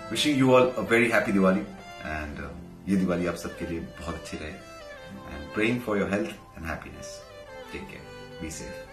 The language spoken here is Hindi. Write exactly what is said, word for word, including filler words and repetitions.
Wishing you all a very happy Diwali and ये दिवाली आप सबके लिए बहुत अच्छी रहे and praying for your health and happiness. Take care, be safe.